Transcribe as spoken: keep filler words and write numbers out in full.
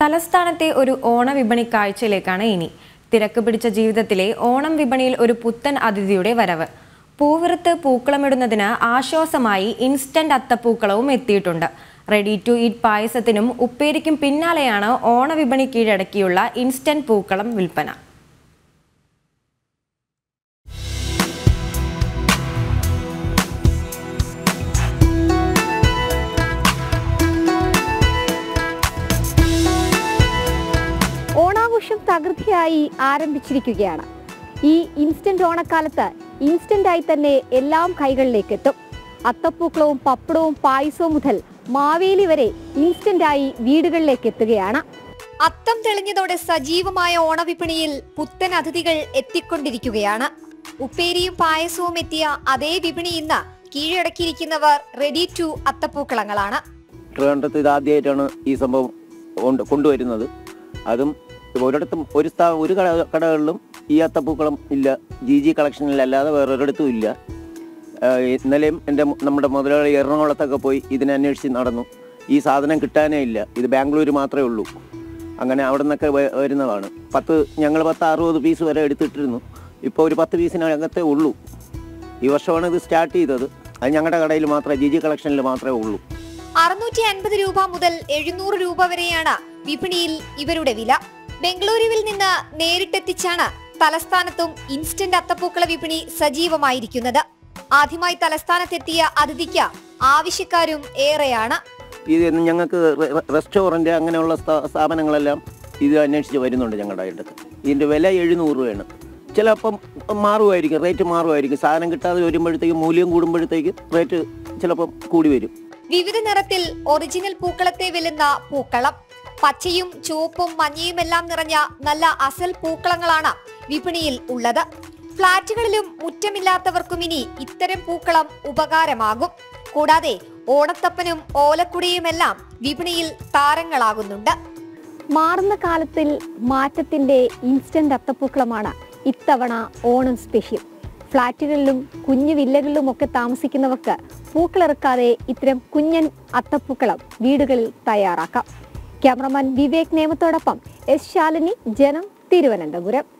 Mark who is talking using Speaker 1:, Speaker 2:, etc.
Speaker 1: തലസ്ഥാനത്തെ ഒരു ഓണ വിപണി കാഴ്ചയിലേക്കാണ് ഇനി. തിരക്ക് പിടിച്ച ജീവിതത്തിലെ ഓണം വിപണിയിൽ ഒരു പുത്തൻ അതിഥിയുടെ വരവ്. പൂവിറുത്ത് പൂക്കളമിടുന്നതിന് ആശ്വാസമായി ഇൻസ്റ്റന്റ് അത്തപ്പൂക്കളവും എത്തിയിട്ടുണ്ട്. റെഡി ടു ഈറ്റ് പായസത്തിനും ഉപ്പേരിക്കും പിന്നാലെയാണ് ഓണ വിപണി കീഴടക്കിയുള്ള ഇൻസ്റ്റന്റ് പൂക്കളം വിൽപ്പന.
Speaker 2: ഓണാഘോഷം തകൃതിയായി ആരംഭിച്ചിരിക്കുകയാണ്. ഈ ഇൻസ്റ്റന്റ് ഓണക്കാലത്ത് ഇൻസ്റ്റന്റായി തന്നെ എല്ലാം കൈകളിലേക്ക് എത്തും. അത്തപ്പൂക്കളവും പപ്പടവും പായസവും മുതൽ മാവേലി വരെ ഇൻസ്റ്റന്റായി വീടുകളിലേക്ക് എത്തുകയാണ്. അത്തം തെളിഞ്ഞതോടെ സജീവമായ ഓണവിപണിയിൽ പുത്തൻ അതിഥികൾ എത്തിക്കൊണ്ടിരിക്കുകയാണ്. ഉപ്പേരിയും പായസവും എത്തിയ അതേ വിപണി ഇന്ന് കീഴടക്കിയിരിക്കുന്നവർ റെഡി ടു അത്തപ്പൂക്കളങ്ങളാണ്.
Speaker 3: ട്രിവാൻഡ്രത്ത് ഇത് ആദ്യമായിട്ടാണ് ഈ സംഭവം കൊണ്ടുവരുന്നത്. അതും ഒരിടത്തും ഒരു സ്ഥാ ഒരു കട കടകളിലും ഈ അത്തപ്പൂക്കളം ഇല്ല. ജി ജി കളക്ഷനിലല്ലാതെ വേറൊരിടത്തും ഇല്ല. ഇന്നലെയും എൻ്റെ നമ്മുടെ മുതലാളി എറണാകുളത്തൊക്കെ പോയി ഇതിനെ അന്വേഷിച്ച് നടന്നു. ഈ സാധനം കിട്ടാനേ ഇല്ല. ഇത് ബാംഗ്ലൂർ മാത്രമേ ഉള്ളൂ. അങ്ങനെ അവിടെ നിന്നൊക്കെ വരുന്നതാണ്. പത്ത് ഞങ്ങൾ പത്ത് അറുപത് പീസ് വരെ എടുത്തിട്ടിരുന്നു. ഇപ്പോൾ ഒരു പത്ത് പീസിനകത്തേ ഉള്ളൂ. ഈ വർഷമാണ് ഇത് സ്റ്റാർട്ട് ചെയ്തത്. അത് ഞങ്ങളുടെ കടയിൽ മാത്രമേ ജി ജി കളക്ഷനിൽ മാത്രമേ ഉള്ളൂ.
Speaker 2: അറുന്നൂറ്റി അൻപത് രൂപ മുതൽ എഴുന്നൂറ് രൂപ വരെയാണ് വിപണിയിൽ ഇവരുടെ വില. ബംഗളൂരുവിൽ നിന്ന് നേരിട്ടെത്തിച്ചാണ് തലസ്ഥാനത്തും ഇൻസ്റ്റന്റ് അത്തപ്പൂക്കള വിപണി സജീവമായിരിക്കുന്നത്. ആദ്യമായി തലസ്ഥാനത്തെത്തിയ അതിഥിക്ക് ആവശ്യക്കാരും ഏറെയാണ്.
Speaker 3: ഇത് ഞങ്ങൾക്ക് റെസ്റ്റോറൻറ്റ് അങ്ങനെയുള്ള സ്ഥാപനങ്ങളെല്ലാം ഇത് അന്വേഷിച്ച് വരുന്നുണ്ട് ഞങ്ങളുടെ അടുത്ത്. ഇതിൻ്റെ വില എഴുന്നൂറ് രൂപയാണ്. ചിലപ്പം മാറുമായിരിക്കും, റേറ്റ് മാറുമായിരിക്കും. സാധനം കിട്ടാതെ വരുമ്പോഴത്തേക്ക് മൂല്യം കൂടുമ്പോഴത്തേക്ക് റേറ്റ് ചിലപ്പം കൂടി വരും.
Speaker 2: വിവിധ നിറത്തിൽ ഒറിജിനൽ പൂക്കളത്തെ വെല്ലുന്ന പൂക്കളം. പച്ചയും ചുവപ്പും മഞ്ഞയുമെല്ലാം നിറഞ്ഞ നല്ല അസൽ പൂക്കളങ്ങളാണ് വിപണിയിൽ ഉള്ളത്. ഫ്ളാറ്റുകളിലും മുറ്റമില്ലാത്തവർക്കും ഇനി ഇത്തരം പൂക്കളം ഉപകാരമാകും. കൂടാതെ ഓണത്തപ്പനും ഓലക്കുടിയുമെല്ലാം വിപണിയിൽ താരങ്ങളാകുന്നുണ്ട്. മാറുന്ന കാലത്തിൽ മാറ്റത്തിന്റെ ഇൻസ്റ്റന്റ് അത്തപ്പൂക്കളമാണ് ഇത്തവണ ഓണം സ്പെഷ്യൽ. ഫ്ളാറ്റുകളിലും കുഞ്ഞു വില്ലകളിലും ഒക്കെ താമസിക്കുന്നവർക്ക് പൂക്കളിറക്കാതെ ഇത്തരം കുഞ്ഞൻ അത്തപ്പൂക്കളം വീടുകളിൽ തയ്യാറാക്കാം. ക്യാമറമാൻ വിവേക് നേമത്തോടൊപ്പം എസ് ശാലിനി, ജനം, തിരുവനന്തപുരം.